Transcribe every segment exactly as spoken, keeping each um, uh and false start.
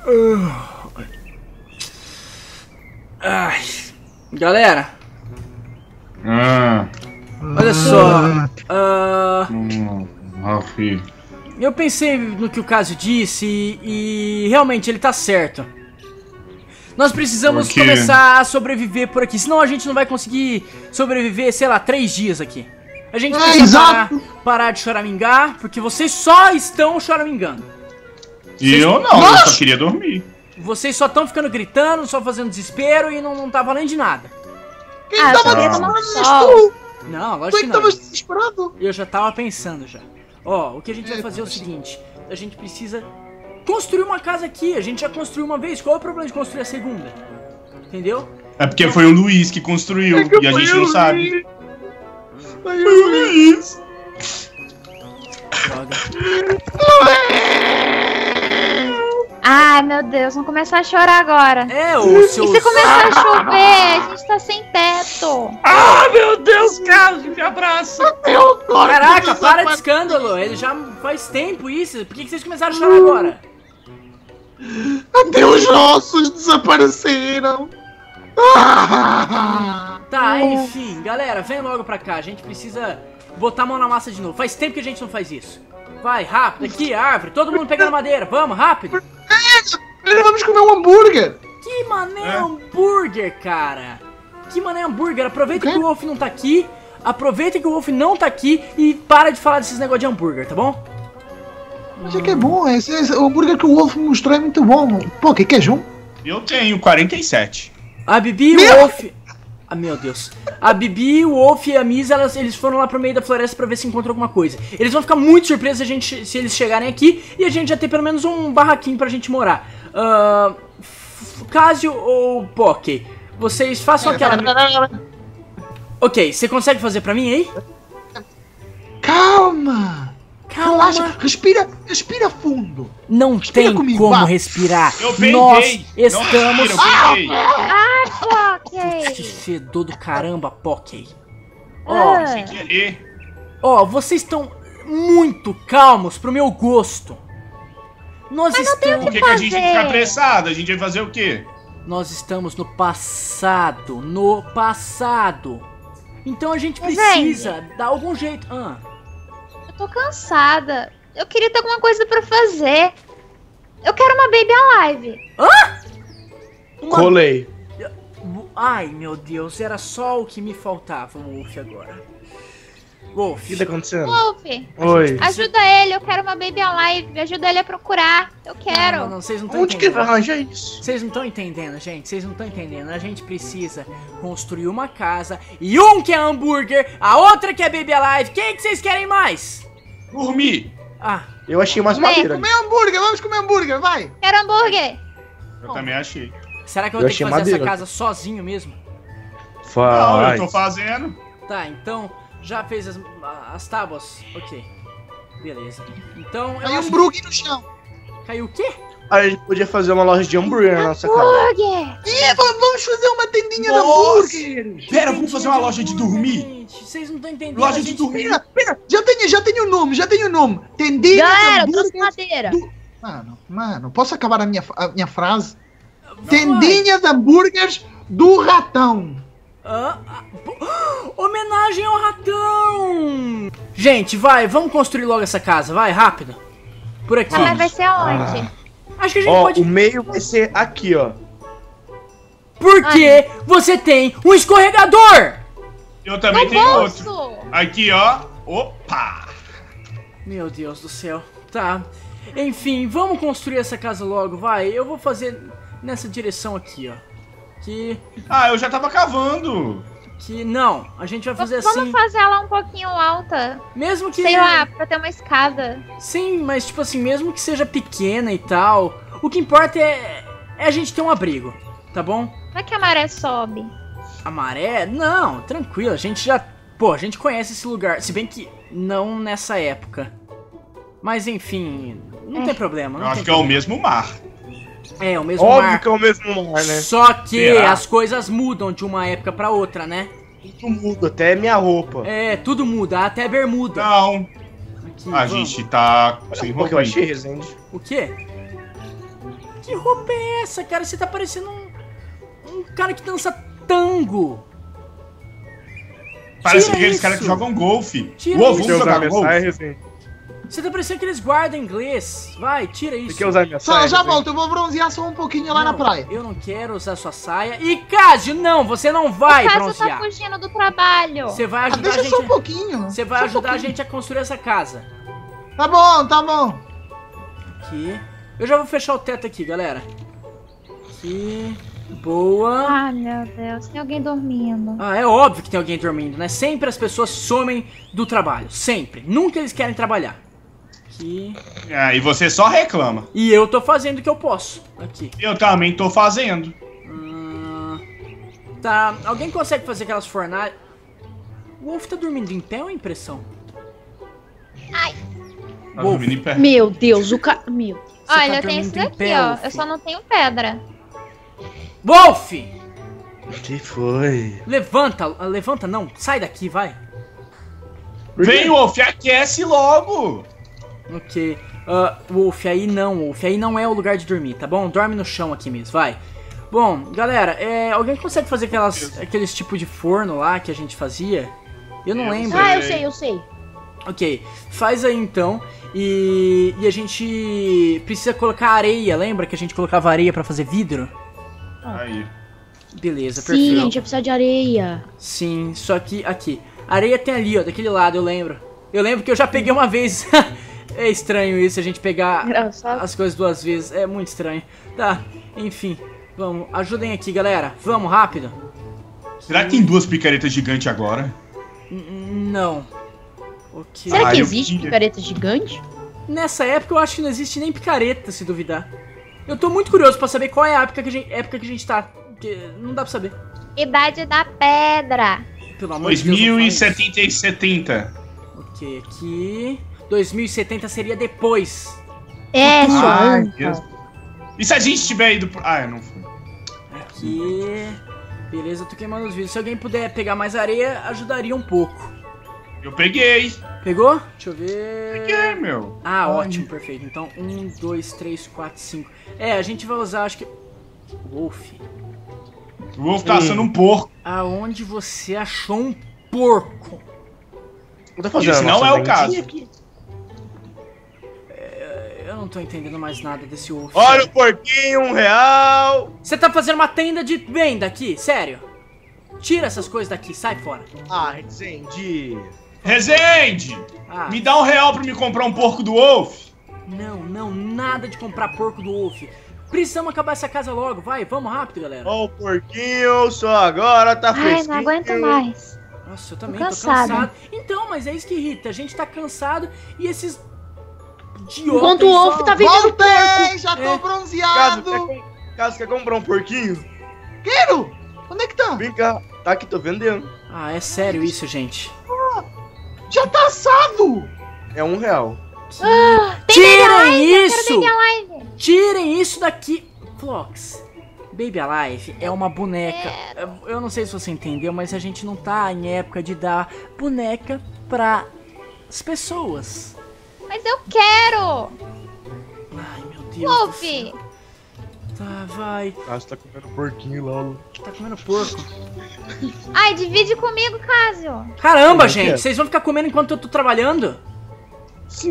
Ai. Galera. Ah. Olha só. Uh, hum, Ralph. Eu pensei no que o Casio disse e, e realmente ele tá certo. Nós precisamos começar a sobreviver por aqui, senão a gente não vai conseguir sobreviver, sei lá, três dias aqui. A gente precisa é, parar, parar de choramingar, porque vocês só estão choramingando. E vocês... eu não, Nossa! eu só queria dormir. Vocês só estão ficando gritando, só fazendo desespero e não, não tá valendo de nada. Quem ah, tava desesperado? Não, lógico que não. Tava desesperado? Eu já tava pensando já. Ó, o que a gente vai fazer é o seguinte, a gente precisa construir uma casa aqui, a gente já construiu uma vez, qual é o problema de construir a segunda? Entendeu? É porque foi o Luiz que construiu, é que e a gente não Luiz. sabe. Foi o Luiz. Droga. Ai, meu Deus, vamos começar a chorar agora. É, o seu... E se começar a chover, a gente tá sem teto. Ah, meu Deus, Carlos, me abraça. Meu Deus, caraca, para de escândalo. Ele já faz tempo isso. Por que, que vocês começaram a chorar agora? Até os nossos desapareceram. Tá, enfim, galera, vem logo pra cá. A gente precisa botar a mão na massa de novo. Faz tempo que a gente não faz isso. Vai, rápido, aqui, árvore. Todo mundo pegando madeira, vamos, rápido. É, vamos comer um hambúrguer. Que mané é. hambúrguer, cara. Que mané hambúrguer. Aproveita que o Wolf não tá aqui. Aproveita que o Wolf não tá aqui e para de falar desses negócios de hambúrguer, tá bom? Mas é que é bom, esse, esse, o hambúrguer que o Wolf mostrou é muito bom. Pô, que quer um? Eu tenho quarenta e sete. A Bibi e o Wolf... Ah, meu Deus. A Bibi, o Wolf e a Miss, elas, eles foram lá pro meio da floresta pra ver se encontrou alguma coisa. Eles vão ficar muito surpresos a gente, se eles chegarem aqui e a gente já ter pelo menos um barraquinho pra gente morar. Uh, Casio ou Poké, vocês façam aquela... Ok, você consegue fazer pra mim aí? Calma! Calma! Relaxa, respira, respira fundo. Não respira tem comigo, como vá. respirar. Eu peguei. Nós estamos... Ah, Poké! Que fedor do caramba, Poké. Ó, ah. sem querer. Ó, vocês estão muito calmos pro meu gosto. Nós Mas não tem o estamos... Por que, que a gente fica apressado? A gente vai fazer o quê? Nós estamos no passado, no passado. Então a gente Mas, precisa gente, dar algum jeito. Ah. Eu tô cansada. Eu queria ter alguma coisa pra fazer. Eu quero uma Baby Alive. Hã? Uma... Colei. Ai, meu Deus, era só o que me faltava, Wolf, agora. Wolf. O que tá acontecendo? Wolf, Oi. ajuda ele, eu quero uma Baby Alive. Ajuda ele a procurar. Eu quero. Não, não, não, vocês não estão Onde que entendendo. vai arranjar isso? Vocês não estão entendendo, gente. Vocês não estão entendendo. A gente precisa construir uma casa. E um que é hambúrguer, a outra que é Baby Alive. Quem que vocês querem mais? Dormir. Ah. Eu achei mais Comer. madeira. Comer hambúrguer, vamos comer hambúrguer, vai! Quero hambúrguer. Eu também achei. Será que eu vou Eu ter que achei fazer madeira. essa casa sozinho mesmo? Não, eu Faz. tô fazendo. Tá, então já fez as, as tábuas? Ok. Beleza. Então eu Caiu um acho hambúrguer no chão. que... Caiu o quê? A gente podia fazer uma loja de hambúrguer na nossa casa. Hambúrguer. Ih, vamos fazer uma tendinha de Nossa. hambúrguer. Pera, vamos fazer uma loja de dormir? Gente, vocês não estão entendendo. Loja a de gente- dormir. Pera, pera, já tenho, já tenho o nome, já tenho o nome. Tendinha Galera, de eu trouxe hambúrguer. madeira. do- Mano, mano, posso acabar a minha, a minha frase? Vai. Tendinha de hambúrgueres do ratão. Ah, ah, pô, homenagem ao ratão! Gente, vai, vamos construir logo essa casa, vai, rápido. Por aqui. Tá, mas vai ser aonde? Acho que a gente Ó, pode... o meio vai ser aqui, ó. Porque você tem um escorregador! Eu também No tenho outro. bolso. Aqui, ó. Opa! Meu Deus do céu. Tá. Enfim, vamos construir essa casa logo, vai. Eu vou fazer nessa direção aqui, ó. Que... Ah, eu já tava cavando. Que não, a gente vai fazer Vamos assim. fazer ela um pouquinho alta. Mesmo que... Sei lá, pra ter uma escada. Sim, mas tipo assim, mesmo que seja pequena e tal, o que importa é, é a gente ter um abrigo, tá bom? Como é que a maré sobe? A maré? Não, tranquilo, a gente já... Pô, a gente conhece esse lugar, se bem que não nessa época. Mas enfim, não É. tem problema. Não Eu tem acho que é o problema. mesmo mar. É, o mesmo Óbvio mar. que é o mesmo mar, né? Só que Será? as coisas mudam de uma época pra outra, né? Tudo muda, até minha roupa. É, tudo muda, até bermuda. Não, Aqui, a vamos. gente tá sem Porque eu roupa. achei, Resende. O quê? Que roupa é essa, cara? Você tá parecendo um, um cara que dança tango. Parece Tira aqueles isso. caras que jogam golfe. Tira O ovo isso. Quer usar jogar minha golfe. saia, Rezende? Você tá parecendo aqueles guarda inglês. Vai, tira isso. Você quer usar minha Só, saia? já Rezende? volto, eu vou bronzear só um pouquinho lá na Não, praia. Eu não quero usar sua saia. E Cássio, não, você não vai O Cássio tá bronzear. fugindo do trabalho. Você vai Ah, ajudar a deixa gente. só um pouquinho. Você vai Só um ajudar a pouquinho. gente a construir essa casa. Tá bom, tá bom. Aqui. Eu já vou fechar o teto aqui, galera. Aqui. Boa. Ai, meu Deus, tem alguém dormindo. Ah, é óbvio que tem alguém dormindo, né? Sempre as pessoas somem do trabalho. Sempre. Nunca eles querem trabalhar. Aqui. Ah, e você só reclama. E eu tô fazendo o que eu posso. Aqui. Eu também tô fazendo. Hum, tá. Alguém consegue fazer aquelas fornalhas? O Wolf tá dormindo em pé ou é impressão? Tá Wolf. dormindo em pé. Meu Deus, o ca... Meu. Você tá Olha, eu tenho dormindo esse em daqui, pé, ó. Wolf. Eu só não tenho pedra. Wolf! O que foi? Levanta, levanta não. Sai daqui, vai. Vem, Wolf, aquece logo. Ok. Ah, Wolf, aí não, Wolf. Aí não é o lugar de dormir, tá bom? Dorme no chão aqui mesmo, vai. Bom, galera, é, alguém consegue fazer aquelas, aqueles tipo de forno lá que a gente fazia? Eu não Eu lembro. Ah, eu sei, eu sei. Ok, faz aí então. E, e a gente precisa colocar areia. Lembra que a gente colocava areia pra fazer vidro? Aí. Beleza, Sim, perfeito. a gente vai precisar de areia. Sim, só que aqui. Areia tem ali, ó, daquele lado, eu lembro. Eu lembro que eu já peguei uma vez. É estranho isso, a gente pegar Engraçado. as coisas duas vezes. É muito estranho. Tá, enfim. Vamos, ajudem aqui, galera. Vamos, rápido. Será que tem duas picaretas gigantes agora? N- Não. Ok. Será Ah, que eu existe queria. picareta gigante? Nessa época eu acho que não existe nem picareta, se duvidar. Eu tô muito curioso pra saber qual é a época que a gente, época que a gente tá. Porque não dá pra saber. Idade da pedra. Pelo amor de Deus. não dois mil fala e isso. setenta e setenta. Ok, aqui. dois mil e setenta seria depois. É, sua Ai, anta. Deus. E se a gente tiver ido pro... Ah, não foi. Aqui. Beleza, eu tô queimando os vidros. Se alguém puder pegar mais areia, ajudaria um pouco. Eu peguei. Pegou? Deixa eu ver. Peguei, meu. Ah, ótimo, perfeito. Então, um, dois, três, quatro, cinco. É, a gente vai usar, acho que. Wolf, O Wolf tá assando um porco. aonde você achou um porco? Eu tô fazendo Esse a não nossa é o vendinha caso. aqui. Eu não tô entendendo mais nada desse Wolf. Olha o porquinho, um real. Você tá fazendo uma tenda de venda aqui, sério? Tira essas coisas daqui, sai fora. Ah, Rezende. Rezende! Ah, Me dá um real pra me comprar um porco do Wolf. não, não, nada de comprar porco do Wolf. Precisamos acabar essa casa logo, vai, vamos rápido, galera. Ó o porquinho, só agora tá Ai, fresquinho. não aguento mais. Nossa, eu também Tô tô cansada. cansado. Então, mas é isso que irrita, a gente tá cansado e esses idiotas Enquanto o Wolf só- tá vendendo porco. Voltei, já tô É. Caso, bronzeado. quer, com- caso quer comprar um porquinho? Quero. Onde é que tá? Vem cá. Tá aqui, tô vendendo. Ah, é sério isso, gente. Já tá assado. É um real. Tirem isso! Baby Alive. Tirem isso daqui! Flox, Baby Alive é uma boneca. Eu não sei se você entendeu, mas a gente não tá em época de dar boneca para as pessoas. Mas eu quero. Ai, meu Deus. do Wolf. céu. Tá, vai. Caso tá comendo porquinho lá. Tá comendo porco. Ai, divide comigo, Cássio. Caramba, Como é que gente, é? vocês vão ficar comendo enquanto eu tô trabalhando? Sim.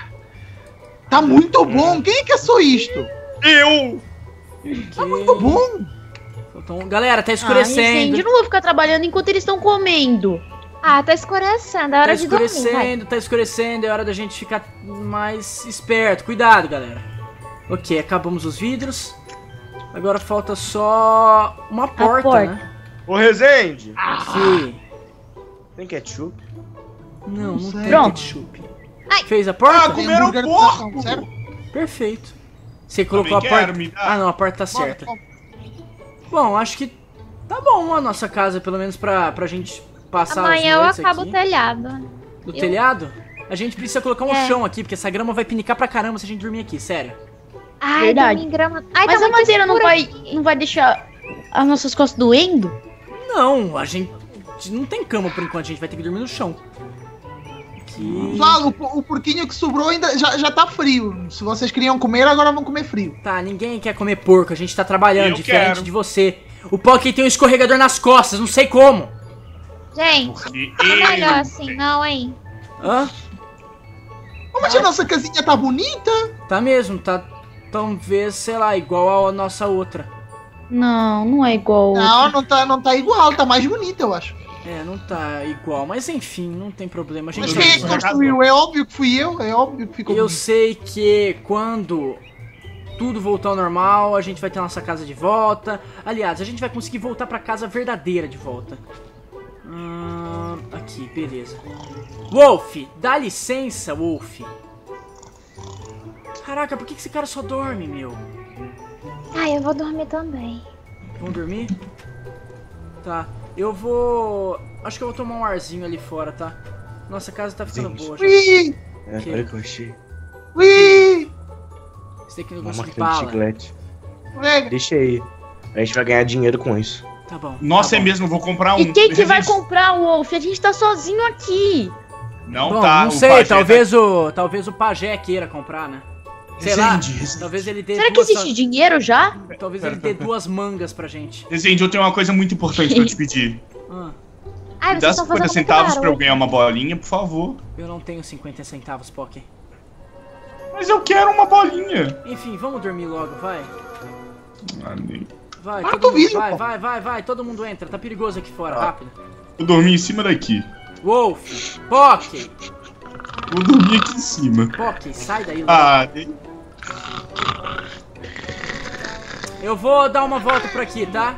Tá muito bom. Quem é que assou isto? Eu! Tá muito bom. Então, galera, tá Ah, escurecendo. Rezende, eu não vou ficar trabalhando enquanto eles estão comendo. Ah, tá escurecendo. É hora Tá de dormir, vai. escurecendo, tá escurecendo, é hora da gente ficar mais esperto. Cuidado, galera. Ok, acabamos os vidros. Agora falta só uma porta, porta. né? Ô, Rezende. Aqui. Tem ketchup? Não, não Não sei. tem Pronto. ketchup. Ai. Fez a porta? Ah, comeram hambúrguer do porco. Sazão, sério? Perfeito. Você colocou a Também porta? quero, me dá. Ah, não, a porta tá certa. Bom, acho que tá bom a nossa casa, pelo menos pra, pra gente passar Amanhã as eu noites acabo aqui. o telhado. Do eu- telhado? A gente precisa colocar um É. chão aqui, porque essa grama vai pinicar pra caramba se a gente dormir aqui, sério. Ai, Verdade. dormir em grama. Ai, Mas tá a muito madeira não escuro vai, aqui. não vai deixar as nossas costas doendo? Não, a gente não tem cama por enquanto, a gente vai ter que dormir no chão. aqui. Pessoal, o, o porquinho que sobrou ainda já, já tá frio. Se vocês queriam comer, agora vão comer frio. Tá, ninguém quer comer porco, a gente tá trabalhando, Eu diferente quero. de você. O Pocky tem um escorregador nas costas, não sei como. Gente, Porque não é melhor eu- assim, não, hein? Hã? Ô, mas a nossa casinha tá bonita. Tá mesmo, tá talvez, sei lá, igual a nossa outra. Não, não é igual. Não, não tá, não tá igual, tá mais bonita, eu acho. É, não tá igual, mas enfim, não tem problema. A gente Mas Tudo quem é bem. que construiu? É óbvio que fui eu, é óbvio que ficou Eu bonito. sei que quando tudo voltar ao normal, a gente vai ter nossa casa de volta. Aliás, a gente vai conseguir voltar pra casa verdadeira de volta. Hum, aqui, beleza. Wolf, dá licença, Wolf. Caraca, por que que esse cara só dorme, meu? Ai, eu vou dormir também. Vamos dormir? Tá, eu vou... Acho que eu vou tomar um arzinho ali fora, tá? Nossa, a casa tá ficando Gente. boa já. Ui, É, Que? olha que eu achei. ui, Você tem que Uma negócio de máquina de bala. chiclete. pega. Deixa aí. A gente vai ganhar dinheiro com isso. Tá bom. Nossa, tá é bom. mesmo, eu vou comprar um. E quem que vai Resiste. comprar o Wolf? A gente tá sozinho aqui. Não Bom, tá. não o sei, pajé talvez o talvez o pajé queira comprar, né? Sei lá, Resende, resende. talvez ele dê Será que duas, existe dinheiro já? talvez ele dê duas mangas pra gente. Resende, eu tenho uma coisa muito importante pra te pedir. Ah, Ai, Me vocês dá estão cinquenta fazendo muito centavos pra eu barulho. ganhar uma bolinha, por favor. eu não tenho cinquenta centavos, Poké. Mas eu quero uma bolinha. Enfim, vamos dormir logo, vai. Ah, nem- Vai, Ah, todo tô mundo, vindo, vai, pô. vai, vai, vai, todo mundo entra, tá perigoso aqui fora, Ah. rápido. Eu dormi em cima daqui. Wolf, Poké, Eu dormi aqui em cima. Poké, sai daí logo. Ah, nem- Eu vou dar uma volta por aqui, tá?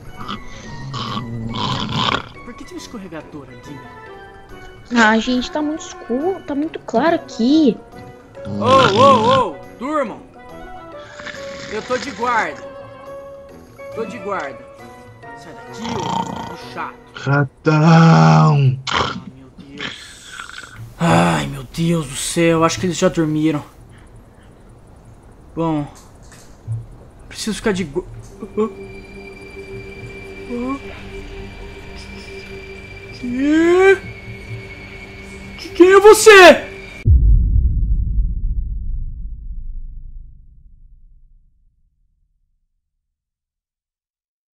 Por que tem um escorregador aqui? Ah, gente, tá muito escuro, tá muito claro aqui. Ô, ô, ô, durmam! Eu tô de guarda. Tô de guarda. Sai daqui, ô, ô chato. Ratão. Ah, meu Deus. Ai, meu Deus do céu, acho que eles já dormiram. Bom, preciso ficar de gu... Que? Que- Quem é você?